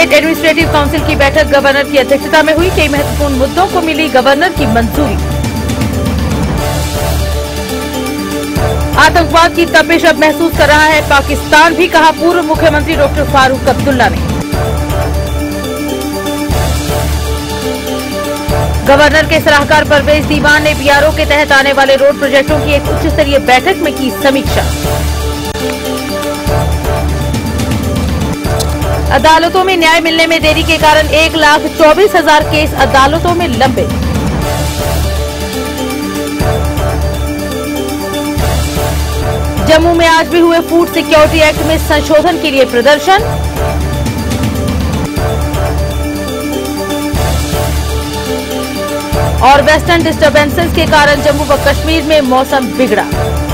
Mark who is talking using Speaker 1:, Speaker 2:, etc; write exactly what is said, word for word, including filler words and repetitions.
Speaker 1: State administrative council की बैठक governor की अध्यक्षता में हुई। कई महत्वपूर्ण मुद्दों को मिली गवर्नर की मंजूरी। आतंकवाद की तपिश अब महसूस कर रहा है पाकिस्तान भी, कहा पूर्व मुख्यमंत्री डॉक्टर फारूक अब्दुल्ला ने। गवर्नर के सलाहकार परवेज दीवान ने बीआरओ के तहत आने वाले रोड प्रोजेक्टों की एक उच्च स्तरीय बैठक में की समीक्षा। अदालतों में न्याय मिलने में देरी के कारण एक लाख चौबीस हजार केस अदालतों में लंबे। जम्मू में आज भी हुए फूड सिक्योरिटी एक्ट में संशोधन के लिए प्रदर्शन। और वेस्टर्न डिस्टर्बेंसेस के कारण जम्मू व कश्मीर में मौसम बिगड़ा।